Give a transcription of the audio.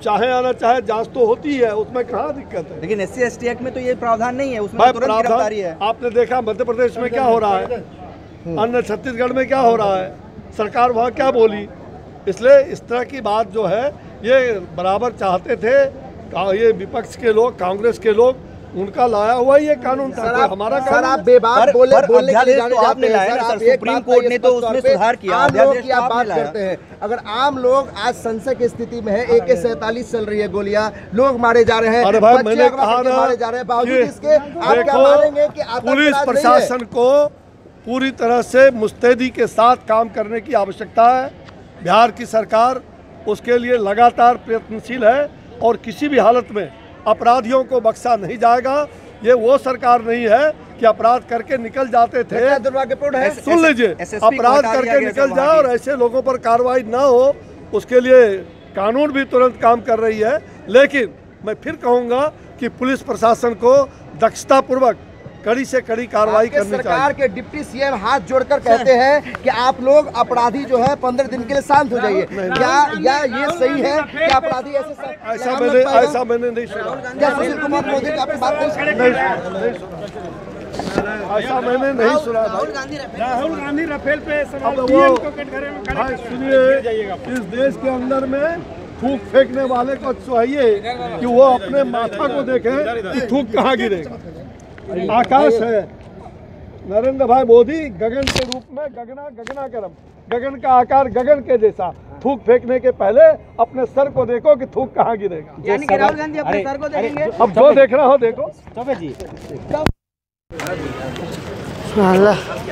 चाहे आना चाहे जांच तो होती है, उसमें कहाँ दिक्कत है। लेकिन SC/ST एक्ट में तो ये प्रावधान नहीं है, उसमें तुरंत गिरफ्तारी है। आपने देखा मध्य प्रदेश में क्या हो रहा है, अन्य छत्तीसगढ़ में क्या हो रहा है, सरकार वहाँ क्या बोली। इसलिए इस तरह की बात जो है ये बराबर चाहते थे ये विपक्ष के लोग, कांग्रेस के लोग, उनका लाया हुआ ये कानून था, हमारा कानून। सर आप बेबाक बोले तो आपने लाया ना सर, सुप्रीम कोर्ट ने तो उसमें सुधार किया। आम लोग की आप बात करते हैं, अगर आम लोग आज संशय की स्थिति में है, AK-47 चल रही है, गोलियां, लोग मारे जा रहे हैं, अरे भाई मैंने कहा ना, मारे जा रहे हैं, बावजूद इसके आप क्या मानेंगे कि पुलिस प्रशासन को पूरी तरह से मुस्तैदी के साथ काम करने की आवश्यकता है। बिहार की सरकार उसके लिए लगातार प्रयत्नशील है और किसी भी हालत में अपराधियों को बख्शा नहीं जाएगा। ये वो सरकार नहीं है कि अपराध करके निकल जाते थे। दुर्भाग्यपूर्ण है। सुन लीजिए, अपराध करके निकल जाए और ऐसे लोगों पर कार्रवाई ना हो, उसके लिए कानून भी तुरंत काम कर रही है। लेकिन मैं फिर कहूँगा कि पुलिस प्रशासन को दक्षतापूर्वक कड़ी से कड़ी कार्रवाई करनी चाहिए। सरकार के डिप्टी CM हाथ जोड़कर कहते हैं कि आप लोग अपराधी जो है 15 दिन के लिए शांत हो जाइए। क्या ये सही है कि अपराधी ऐसा मैंने नहीं सुना। क्या सुशील कुमार मोदी की आपकी बात ऐसा मैंने नहीं सुना। राहुल गांधी राफेल पे सुनिए, इस देश के अंदर में थूक फेंकने वाले को चाहिए कि वो अपने माथा को देखे कि थूक कहाँ गिरेगा। आकाश है, नरेंद्र भाई मोदी गगन के रूप में, गगनागरम, गगन का आकार गगन के जैसा। थूक फेंकने के पहले अपने सर को देखो कि थूक कहाँ गिरेगा। यानी कि राहुल गांधी अपने सर को देखेंगे। अब जो देख रहा हो देखो। जी